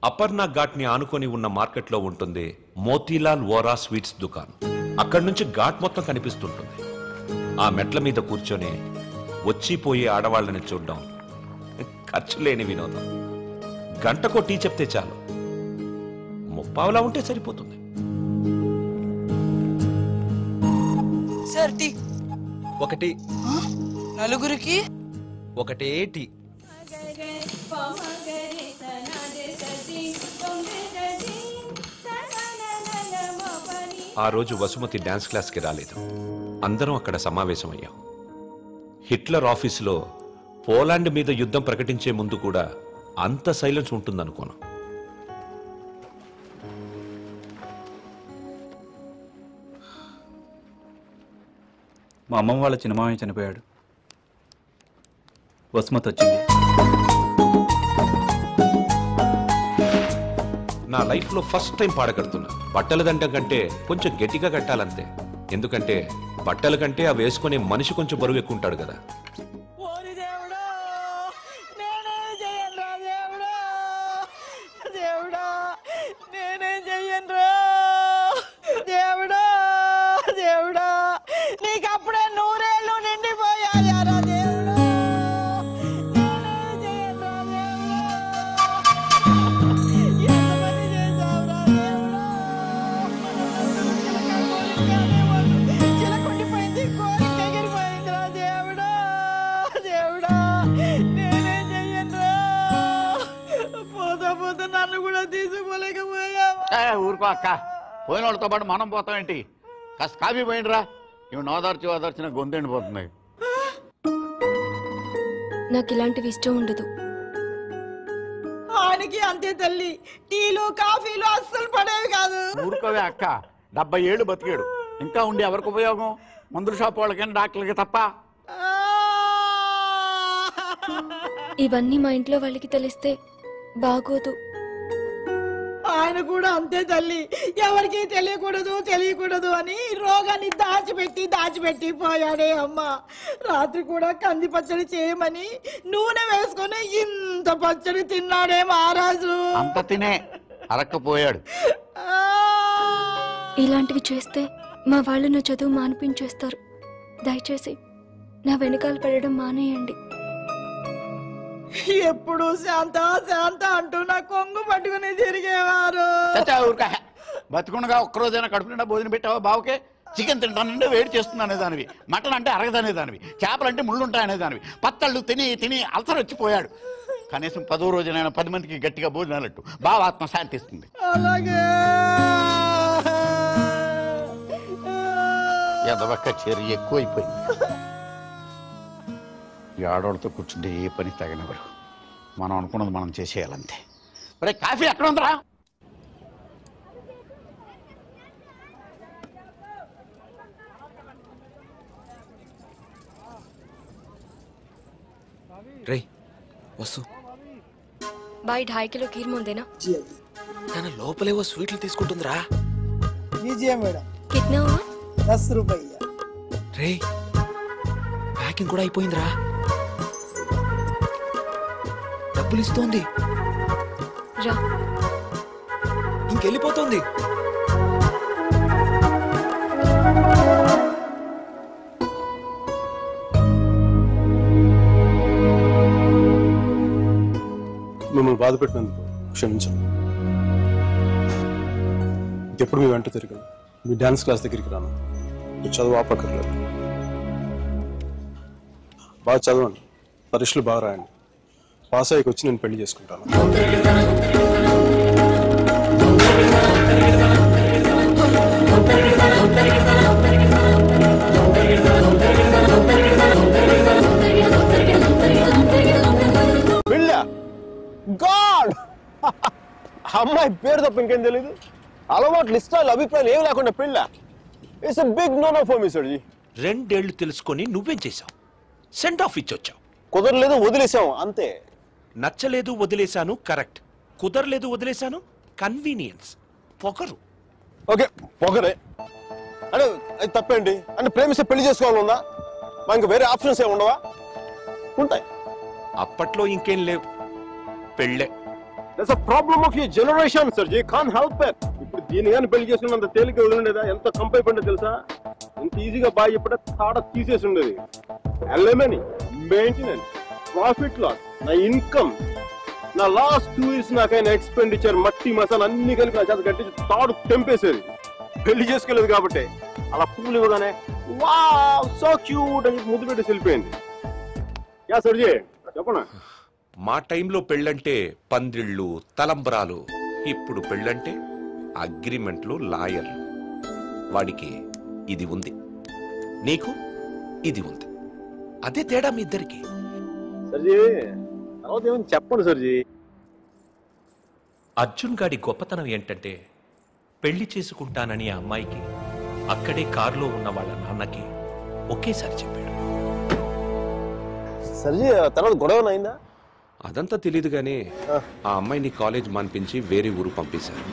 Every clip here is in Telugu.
అపర్ణ ఘాట్ ని ఆనుకొని ఉన్న మార్కెట్లో ఉంటుంది మోతీలాల్ వోరా స్వీట్స్ దుకాణం. అక్కడి నుంచి ఘాట్ మొత్తం కనిపిస్తుంటుంది. ఆ మెట్ల మీద కూర్చొని వచ్చిపోయే ఆడవాళ్ళని చూడడం ఖర్చు లేని వినోదం. గంటకో టీ చెప్తే చాలు, ముప్పావులా ఉంటే సరిపోతుంది. సార్ టీ ఒకటి. నలుగురికి ఒకటే టీ. ఆ రోజు వసుమతి డాన్స్ క్లాస్కి రాలేదు. అందరం అక్కడ సమావేశమయ్యాం. హిట్లర్ ఆఫీసులో పోలాండ్ మీద యుద్ధం ప్రకటించే ముందు కూడా అంత సైలెన్స్ ఉంటుందనుకోను. మా అమ్మమ్మ వాళ్ళ చిన్నమామయ్య చనిపోయాడు. వసుమతి వచ్చింది. నా లైఫ్లో ఫస్ట్ టైం పాడగడుతున్నా. బట్టల దండం కంటే కొంచెం గట్టిగా కట్టాలంతే. ఎందుకంటే బట్టల కంటే అవి వేసుకునే మనిషి కొంచెం బరువు ఎక్కువ ఉంటాడు కదా. ఊరుకో అక్క, పోయిన వాళ్ళతో పాటు మనం పోతామేంటి? కాస్త కాఫీ పోయిండ్రా. ఇవి నోదార్చిన గొంతెండిపోతున్నాయి. నాకు ఇలాంటివి ఇష్టం ఉండదు. ఆయనకి అంతే తల్లి, టీలు కాఫీలు అస్సలు పడేవి కాదు. ఊరుకోవే అక్క, 70 ఏళ్ళు బతికాడు. ఇంకా ఉండి ఎవరికి ఉపయోగం? మందుల షాప్ వాళ్ళకైనా డాక్టర్లకి తప్ప. ఇవన్నీ మా ఇంట్లో వాళ్ళకి తెలిస్తే బాగోదు. ఆయన కూడా అంతే తల్లి, ఎవరికి తెలియకూడదు అని రోగాన్ని దాచిపెట్టి పోయాడే అమ్మ. రాత్రి కూడా కంది పచ్చడి చేయమని నూనె వేసుకుని ఇంత పచ్చడి తిన్నాడే మహారాజు. అంత తినే అరక్కపోయాడు. ఇలాంటివి చేస్తే మా వాళ్ళు నా చదువు మానిపించేస్తారు. దయచేసి నా వెనకాల పడడం మానేయండి. ఎప్పుడు శాంత అంటూ నా కొంగు పట్టుకుని తిరిగేవారు. బతుకుండగా ఒక్కరోజైనా కడుపు నిండా భోజనం పెట్టావా బావుకే? చికెన్ తింటానంటే వేడి చేస్తుంది అనేదానివి, మటన్ అంటే అరగదనేదానివి, చేపలంటే ముళ్ళుంటాయనేదానివి. పత్తళ్ళు తిని అల్సర్ వచ్చిపోయాడు. కనీసం 10వ రోజునైనా 10 మందికి గట్టిగా భోజనాలట్టు బావ ఆత్మ శాంతిస్తుంది. అలాగే ఎదవక్క చర్య ఎక్కువైపోయింది. ఈ ఆడవాళ్ళతో కూర్చుంటే ఏ పని తగినవారు. మనం అనుకున్నది మనం చేసేయాలంతే. మరి కాఫీ ఎక్కడ ఉందిరా? రే వసు, బాయ్ 2.5 కిలో ఖీర్ ముందేనా? తన లోపలేవో స్వీట్లు తీసుకుంటుందిరా. కిట్నా 10 రూపాయలు. రే ప్యాకింగ్ కూడా అయిపోయిందిరా. డబ్బులు ఇస్తోంది, రా. ఇంకెళ్ళిపోతుంది. మిమ్మల్ని బాధ పెట్టినందుకు క్షమించండి. ఇంకెప్పుడు మీ వెంట తిరిగాను. మీ డాన్స్ క్లాస్ దగ్గరికి రాను. మీరు చదువు ఆపక్కర్లేదు. బాగా చదవండి, పరీక్షలు బాగా రాయండి. పాస్ అయ్యకి వచ్చి నేను పెళ్లి చేసుకుంటాను. గాడ్, అమ్మాయి పేరు తప్ప ఇంకేం తెలీదు. అలవాట్లు, ఇష్టాలు, అభిప్రాయాలు ఏమి లేకుండా పెళ్ళ. It's a big no no for me sir ji. 2 ఏళ్లు తెలుసుకొని నువ్వేం చేశావు? సెండ్ ఆఫ్ ఇచ్చొచ్చావు. కుదరలేదు, వదిలేసాం అంతే. నచ్చలేదు, వదిలేశాను. కరెక్ట్. కుదరలేదు, వదిలేశాను. కన్వీనియన్స్, పొగరు. ఓకే పొగరే అంటే అది తప్పేంటి? అంటే ప్రేమిస్తే పెళ్లి చేసుకోవాలనుందా? మా ఇంకా వేరే ఆప్షన్స్ ఏమి ఉండవా? ఉంటాయి. అప్పట్లో ఇంకేం లేవు, పెళ్ళే. That's a problem of your generation sir. You can't help it. ఇప్పుడు దీని కానీ పెళ్లి చేసుకున్నంత తేలిక వదిలిండేదా? ఎంత కంపైపోయిందో తెలుసా? ఎంత ఈజీగా బాగా చెప్పితే తాడ తీసేసి ఉండేది. ఎల్ఎంఎని, మెయింటెనెన్స్, ప్రాఫిట్ లాస్, నా ఇన్కమ్, నా లాస్ట్ 2 years నాకైనా ఎక్స్పెండిచర్, మట్టి మసాలా అన్ని కలిపి నా చేత కట్టి తాడు తెంపేసేది. పెళ్లి చేసుకోలేదు కాబట్టి అలా పువ్వులు ఇవ్వగానే వావ్ సో క్యూట్ అని ముద్దు పెట్టి వెళ్ళిపోయింది. యా సర్జీ చెప్పనా? మా టైంలో పెళ్ళంటే పందిళ్ళు, తలంబ్రాలు. ఇప్పుడు పెళ్ళంటే అగ్రిమెంట్లు, లాయర్లు. వాడికి ఇది ఉంది, నీకు ఇది ఉంది. అదే తేడా మీ ఇద్దరికి. సర్జీ తర్వాత ఏమని చెప్పండి సర్జీ. అర్జున్ గాడి గొప్పతనం ఏంటంటే పెళ్లి చేసుకుంటానని ఆ అమ్మాయికి అక్కడే కారులో ఉన్న వాళ్ళ నాన్నకి ఒకేసారి చెప్పాడు. సర్జీ తర్వాత గొడవ అయిందా? అదంతా తెలియదు గానీ ఆ అమ్మాయిని కాలేజ్ మాన్పించి వేరే ఊరు పంపేశారు.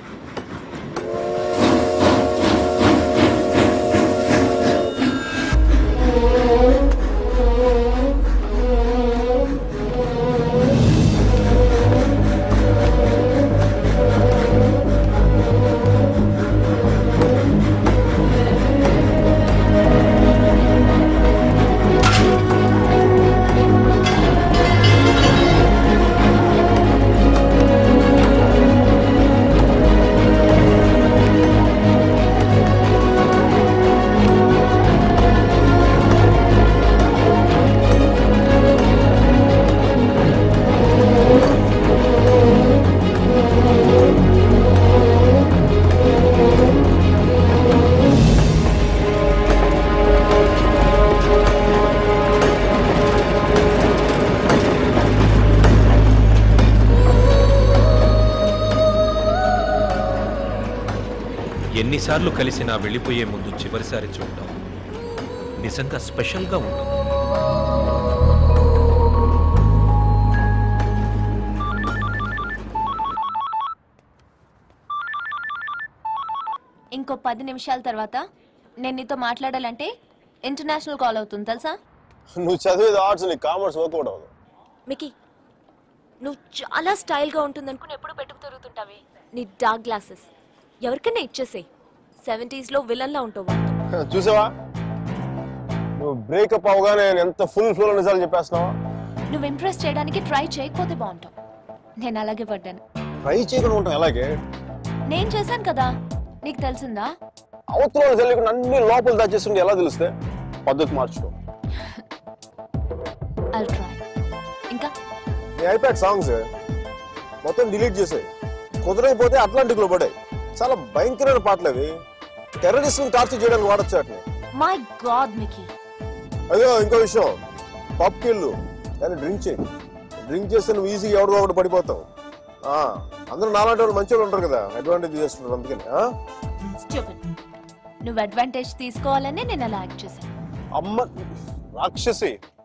ఎన్నిసార్లు కలిసినా వెళ్ళిపోయే ముందు చివరిసారి చూడటం నిజంగా స్పెషల్గా ఉంటుంది. ఇంకో 10 నిమిషాల తర్వాత నేను నీతో మాట్లాడాలంటే ఇంటర్నేషనల్ కాల్ అవుతుంది తెలుసా? నువ్వు చదివేది ఆర్ట్స్, నీ కామర్స్ వర్కౌట్ అవ్వదు. మికీ, నువ్వు చాలా స్టైల్గా ఉంటుంది అనుకుని ఎప్పుడు పెట్టుకు తిరుగుతుంటావే. నీ డార్క్ గ్లాసెస్ ఎవరికైనా ఇచ్చేసే. 70s లో విలన్లా ఉంటావు. చూసావా నువ్వు బ్రేకప్ అవగానే ఎంత ఫుల్ ఫ్లో నిజాలు చెప్పేస్తున్నావా? నువ్వు ఇంప్రెస్ చేయడానికి ట్రై చేయకపోతే బాగుంటావు. నేను అలాగే పడ్డాను. ట్రై చేయకుండా ఉంటాం అలాగే. నేను చేశాను కదా, నీకు తెలిసిందా? అవతల తెలియకుండా అన్ని లోపల దాచేస్తుంటే ఎలా తెలిస్తే? పద్ధతి మార్చుకో. I'll try. ఇంకా నీ ఐప్యాడ్ సాంగ్స్ మొత్తం డిలీట్ చేసాయి. కుదరకపోతే అట్లాంటిక్ లో పడాయి. చాలా భయంకరమైన పాటలు అవి. టెర్రరిస్ట్ టార్చర్ చేయడానికి వాడచ్చు వాటిని. My god Mickey. అయ్యో ఇంకో విషయం, పబ్కి వెళ్ళు కానీ డ్రింక్ చేయి. డ్రింక్ చేస్తే నువ్వు ఈజీగా ఎవరిదో ఒకటి పడిపోతావు. అందరూ నాలాంటి వాళ్ళు మంచి వాళ్ళు ఉంటారు కదా, అడ్వాంటేజ్ చేసుకుంటారు. అందుకని నువ్వు అడ్వాంటేజ్ తీసుకోవాలని నేను అలా యాక్ట్ చేశాను. అమ్మ రాక్షసి.